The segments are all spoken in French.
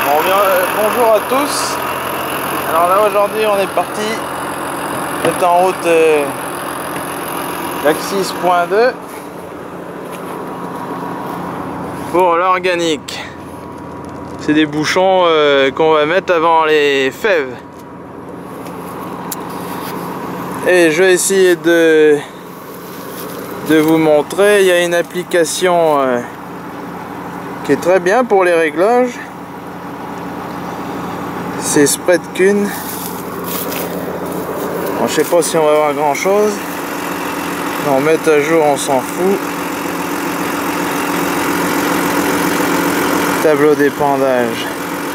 Bon, bonjour à tous. Alors là aujourd'hui on est parti. On est en route l'Axis.2 pour l'organique. C'est des bouchons qu'on va mettre avant les fèves. Et je vais essayer de vous montrer. Il y a une application qui est très bien pour les réglages. C'est Spreadkun. Bon, je sais pas si on va voir grand chose. On met à jour, on s'en fout. Tableau d'épandage.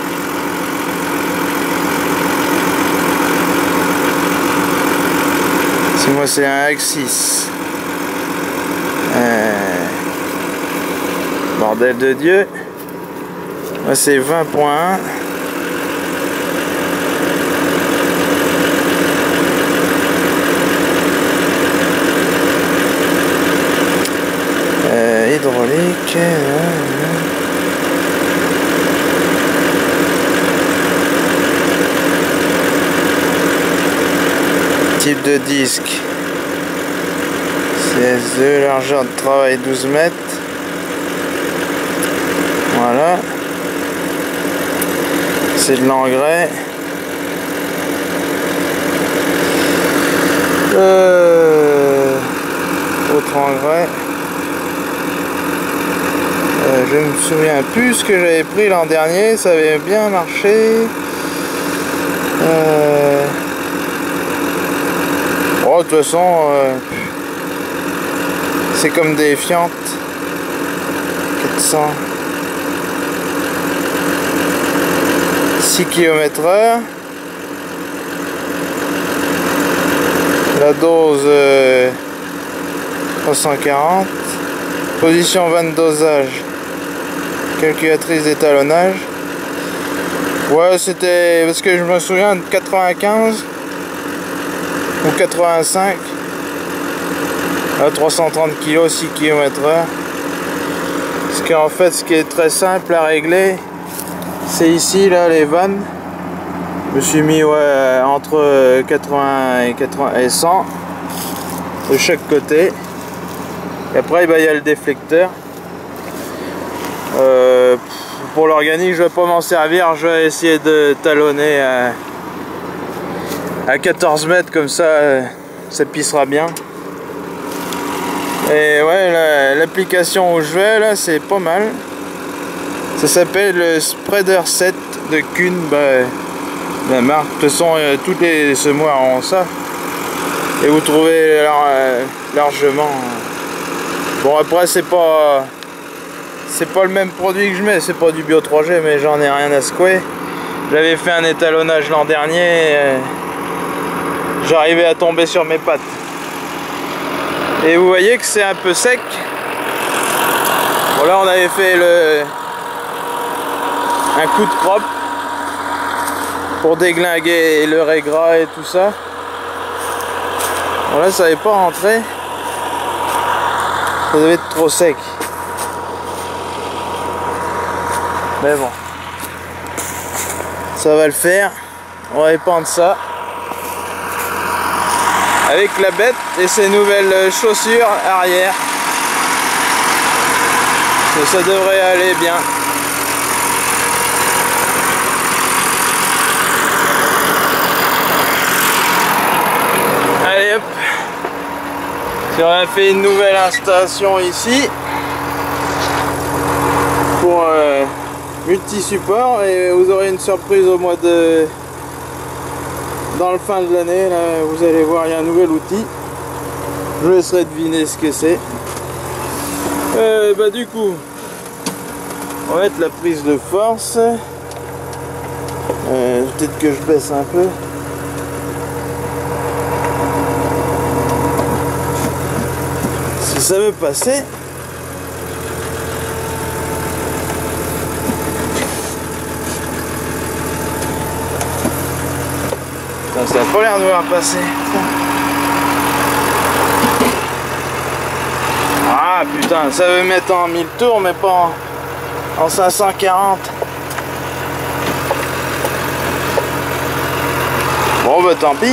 Moi c'est un Axis. Bordel de Dieu. Moi c'est 20.1. Hydraulique. Type de disque. CS2, largeur de travail 12 mètres. Voilà. C'est de l'engrais. Autre engrais. Je ne me souviens plus ce que j'avais pris l'an dernier. Ça avait bien marché. Oh, de toute façon, c'est comme des fientes. 400. 6 km/h. La dose 340. Position 20 de dosage. Calculatrice d'étalonnage. Ouais, c'était parce que je me souviens de 95 ou 85 à 330 kg, 6 km/h. Parce qu'en fait, ce qui est très simple à régler, c'est ici là les vannes. Je me suis mis entre 80 et 100 de chaque côté. Et après, il y a le déflecteur. Pour l'organique, je vais pas m'en servir. Je vais essayer de talonner à 14 mètres, comme ça, ça pissera bien. Et ouais, l'application où je vais là, c'est pas mal. Ça s'appelle le Spreader 7 de Kun. La marque. De toute façon, tous les semoirs ont ça. Et vous trouvez largement. Bon, après, c'est pas le même produit que je mets. C'est pas du Bio 3G, mais j'en ai rien à secouer. J'avais fait un étalonnage l'an dernier. J'arrivais à tomber sur mes pattes. Et vous voyez que c'est un peu sec. Bon, là, on avait fait un coup de propre pour déglinguer le raie gras et tout ça. Bon, là, ça n'avait pas rentré. Ça devait être trop sec. Mais bon, ça va le faire. On va épandre ça avec la bête et ses nouvelles chaussures arrière. Ça devrait aller bien. Allez hop. On a fait une nouvelle installation ici pour multi-support, et vous aurez une surprise au mois de... dans le fin de l'année. Là, vous allez voir, il y a un nouvel outil. Je laisserai deviner ce que c'est. Du coup, on va mettre la prise de force. Peut-être que je baisse un peu. Si ça veut passer. Ça n'a pas l'air de vouloir passer. Ah putain, ça veut mettre en 1000 tours mais pas en 540. bah tant pis.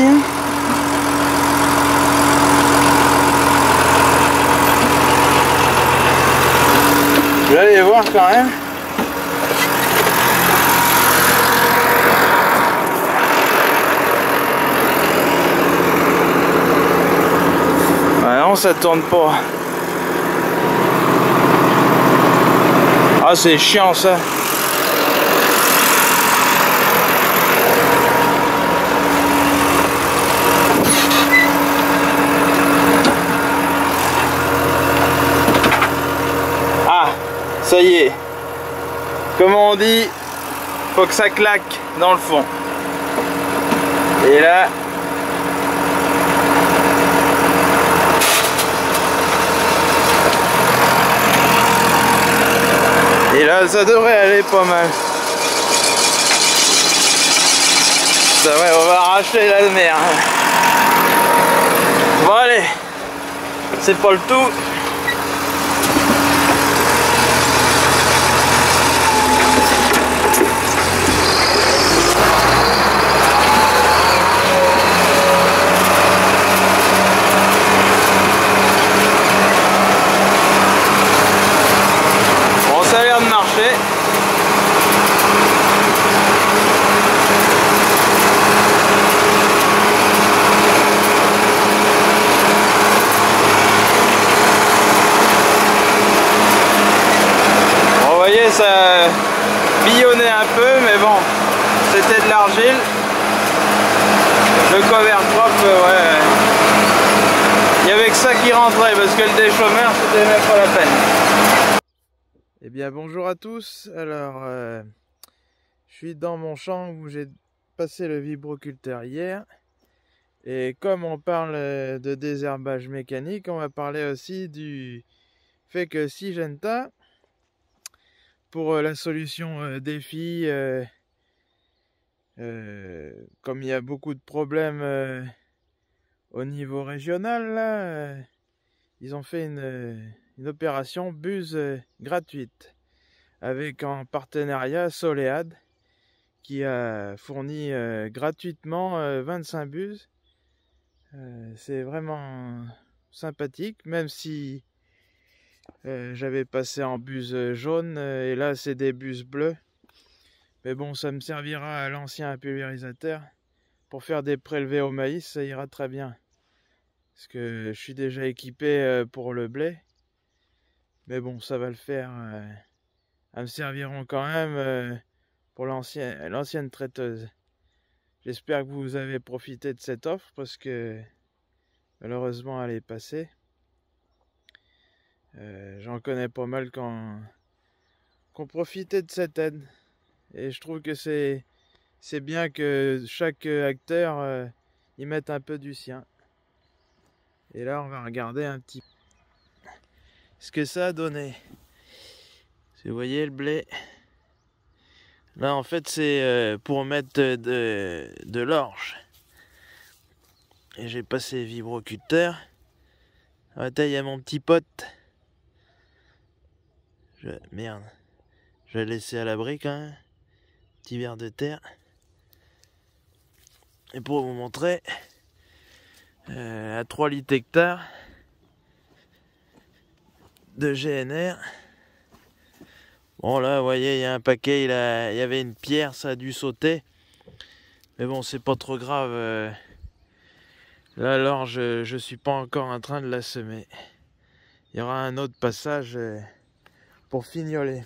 Je vais aller voir quand même. Ouais, non, ça tourne pas. Ah, c'est chiant ça. Ah, ça y est. Comme on dit, faut que ça claque dans le fond. Et là, ça devrait aller pas mal. Ça ouais, on va arracher la mer. Bon allez, c'est pas le tout. Bon, ça a l'air de marcher. Ça billonnait un peu, mais bon, c'était de l'argile. Le cover drop, ouais, il y avait que ça qui rentrait parce que le déchômeur, c'était même pas la peine. Eh bien, bonjour à tous. Alors, je suis dans mon champ où j'ai passé le vibroculteur hier. Et comme on parle de désherbage mécanique, on va parler aussi du fait que Syngenta, pour la solution défi, comme il y a beaucoup de problèmes au niveau régional, là, ils ont fait une opération buse gratuite avec en partenariat Solead qui a fourni gratuitement 25 buses. C'est vraiment sympathique, même si j'avais passé en buse jaune et là c'est des buses bleues. Mais bon, ça me servira à l'ancien pulvérisateur. Pour faire des prélevés au maïs, ça ira très bien. Parce que je suis déjà équipé pour le blé. Mais bon, ça va le faire. Elles me serviront quand même pour l'ancienne traiteuse. J'espère que vous avez profité de cette offre parce que malheureusement elle est passée. J'en connais pas mal qu'on profitait de cette aide. Et je trouve que c'est bien que chaque acteur y mette un peu du sien. Et là, on va regarder un petit peu ce que ça a donné. Vous voyez le blé. Là, en fait, c'est pour mettre de l'orge. Et j'ai passé vibroculteur. Attends, il y a mon petit pote. Merde. Je vais le laisser à l'abri quand même. Petit ver de terre. Et pour vous montrer, à 3 litres hectares de GNR. Bon là, vous voyez, il y a un paquet, il y avait une pierre, ça a dû sauter. Mais bon, c'est pas trop grave. Là, l'orge, je suis pas encore en train de la semer. Il y aura un autre passage pour fignoler.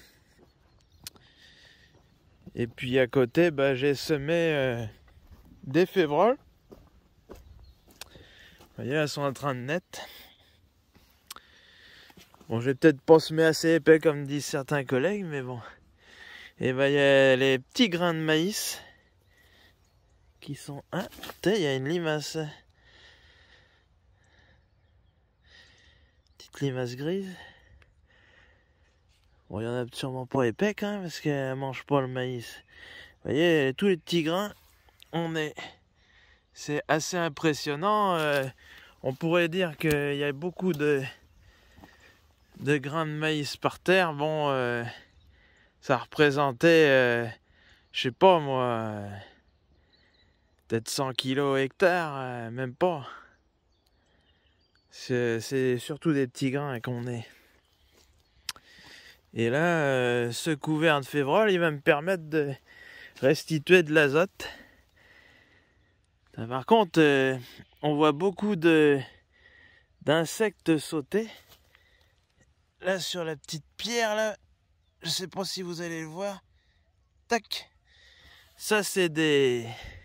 Et puis à côté, bah, j'ai semé des févroles. Vous voyez, elles sont en train de naître. Bon, je vais peut-être pas semer assez épais comme disent certains collègues, mais bon. Et bah, il y a les petits grains de maïs qui sont... Ah, putain, il y a une limace. Petite limace grise. Bon, il y en a sûrement pas épais quand même, parce qu'elle mange pas le maïs. Vous voyez, tous les petits grains, c'est assez impressionnant. On pourrait dire qu'il y a beaucoup de grains de maïs par terre. Bon, ça représentait, je sais pas moi, peut-être 100 kilos hectare, même pas. C'est surtout des petits grains qu'on est. Et là, ce couvert de févrole, il va me permettre de restituer de l'azote. Par contre, on voit beaucoup d'insectes sauter. Là, sur la petite pierre, là, je sais pas si vous allez le voir. Tac. Ça, c'est des...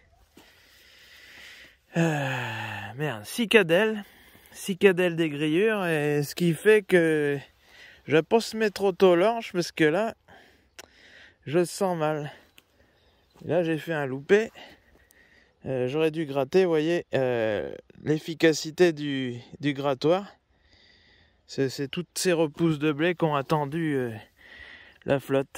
cicadelles. Cicadelles des grillures. Et ce qui fait que je vais pas se mettre trop tôt l'orge parce que là, je sens mal. Et là, j'ai fait un loupé. J'aurais dû gratter, vous voyez, l'efficacité du grattoir. C'est toutes ces repousses de blé qui ont attendu la flotte.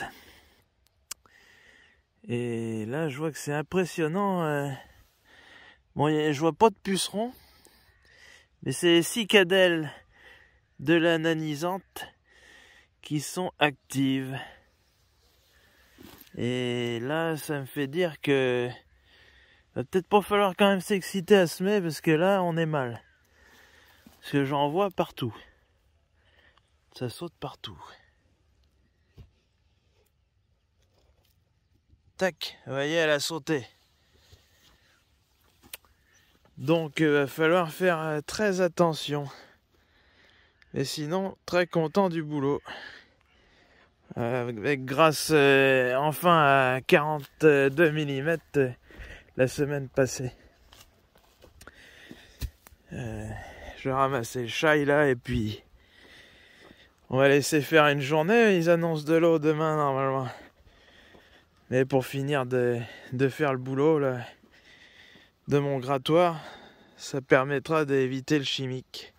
Et là, je vois que c'est impressionnant. Bon, je vois pas de pucerons, mais c'est les cicadelles de la nanisante qui sont actives. Et là, ça me fait dire que va peut-être pas falloir quand même s'exciter à semer parce que là, on est mal. Parce que j'en vois partout. Ça saute partout. Tac, vous voyez, elle a sauté. Donc, il va falloir faire très attention. Mais sinon, très content du boulot. Grâce enfin à 42 mm la semaine passée. Je vais ramasser le chai là et puis on va laisser faire une journée. Ils annoncent de l'eau demain normalement. Mais pour finir de faire le boulot là, de mon grattoir, ça permettra d'éviter le chimique.